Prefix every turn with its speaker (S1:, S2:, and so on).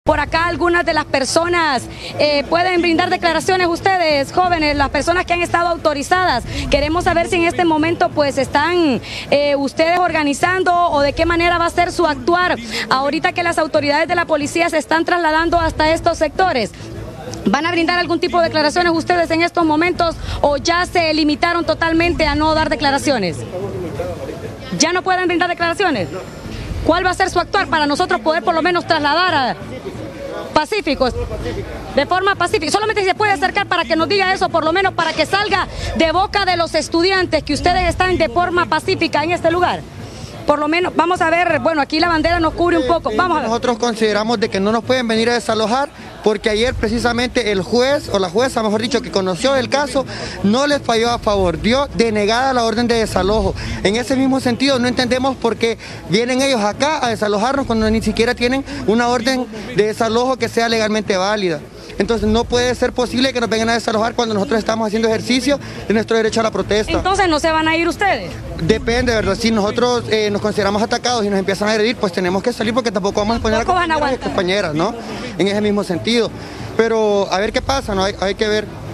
S1: Por acá algunas de las personas pueden brindar declaraciones ustedes, jóvenes, las personas que han estado autorizadas. Queremos saber si en este momento pues están ustedes organizando o de qué manera va a ser su actuar ahorita que las autoridades de la policía se están trasladando hasta estos sectores. ¿Van a brindar algún tipo de declaraciones ustedes en estos momentos o ya se limitaron totalmente a no dar declaraciones? ¿Ya no pueden brindar declaraciones? ¿Cuál va a ser su actuar para nosotros poder por lo menos trasladar a pacíficos, de forma pacífica? Solamente se puede acercar para que nos diga eso, por lo menos para que salga de boca de los estudiantes que ustedes están de forma pacífica en este lugar. Por lo menos, vamos a ver, bueno, aquí la bandera nos cubre un poco. Vamos a ver.
S2: Nosotros consideramos de que no nos pueden venir a desalojar porque ayer precisamente el juez, o la jueza, mejor dicho, que conoció el caso, no les falló a favor, dio denegada la orden de desalojo. En ese mismo sentido, no entendemos por qué vienen ellos acá a desalojarnos cuando ni siquiera tienen una orden de desalojo que sea legalmente válida. Entonces no puede ser posible que nos vengan a desalojar cuando nosotros estamos haciendo ejercicio de nuestro derecho a la protesta.
S1: Entonces no se van a ir ustedes.
S2: Depende, ¿verdad? Si nosotros nos consideramos atacados y nos empiezan a agredir, pues tenemos que salir porque tampoco vamos a poner a compañeras, ¿no? En ese mismo sentido. Pero a ver qué pasa, ¿no? Hay que ver.